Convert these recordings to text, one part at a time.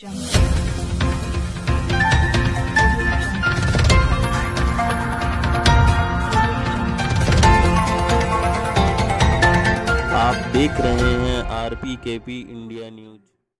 आप देख रहे हैं RPKP इंडिया न्यूज।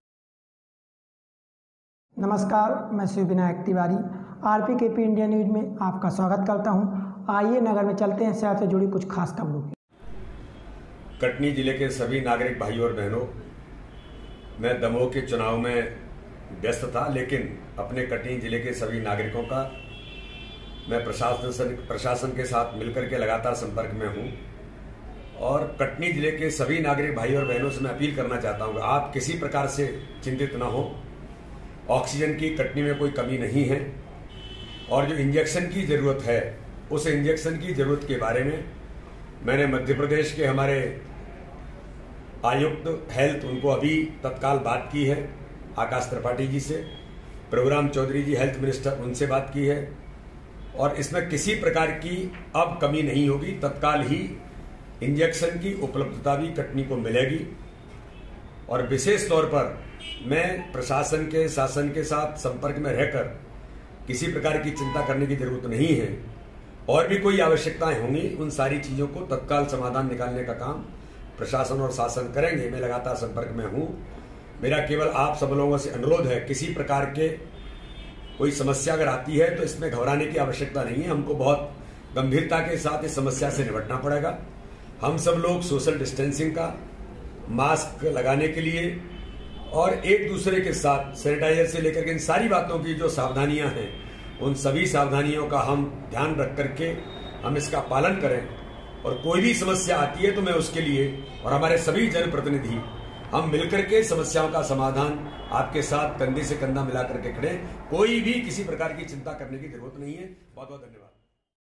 नमस्कार, मैं Shiv Vinayak Tiwari RPKP India news में आपका स्वागत करता हूं। आइए नगर में चलते हैं शहर से जुड़ी कुछ खास खबरों की। कटनी जिले के सभी नागरिक भाई और बहनों, मैं दमोह के चुनाव में व्यस्त था, लेकिन अपने कटनी जिले के सभी नागरिकों का मैं प्रशासन के साथ मिलकर के लगातार संपर्क में हूं और कटनी जिले के सभी नागरिक भाई और बहनों से मैं अपील करना चाहता हूं कि आप किसी प्रकार से चिंतित न हो। ऑक्सीजन की कटनी में कोई कमी नहीं है और जो इंजेक्शन की जरूरत है, उस इंजेक्शन की जरूरत के बारे में मैंने मध्य प्रदेश के हमारे आयुक्त हेल्थ, उनको अभी तत्काल बात की है, आकाश त्रिपाठी जी से। प्रभुराम चौधरी जी हेल्थ मिनिस्टर, उनसे बात की है और इसमें किसी प्रकार की अब कमी नहीं होगी। तत्काल ही इंजेक्शन की उपलब्धता भी कटनी को मिलेगी और विशेष तौर पर मैं प्रशासन के शासन के साथ संपर्क में रहकर किसी प्रकार की चिंता करने की जरूरत नहीं है। और भी कोई आवश्यकताएं होंगी, उन सारी चीजों को तत्काल समाधान निकालने का काम प्रशासन और शासन करेंगे। मैं लगातार संपर्क में हूं। मेरा केवल आप सब लोगों से अनुरोध है, किसी प्रकार के कोई समस्या अगर आती है तो इसमें घबराने की आवश्यकता नहीं है। हमको बहुत गंभीरता के साथ इस समस्या से निपटना पड़ेगा। हम सब लोग सोशल डिस्टेंसिंग का, मास्क लगाने के लिए और एक दूसरे के साथ सैनिटाइजर से लेकर के इन सारी बातों की जो सावधानियां हैं, उन सभी सावधानियों का हम ध्यान रख करके हम इसका पालन करें। और कोई भी समस्या आती है तो मैं उसके लिए और हमारे सभी जनप्रतिनिधि हम मिलकर के समस्याओं का समाधान आपके साथ कंधे से कंधा मिला करके खड़े। कोई भी किसी प्रकार की चिंता करने की जरूरत नहीं है। बहुत बहुत धन्यवाद।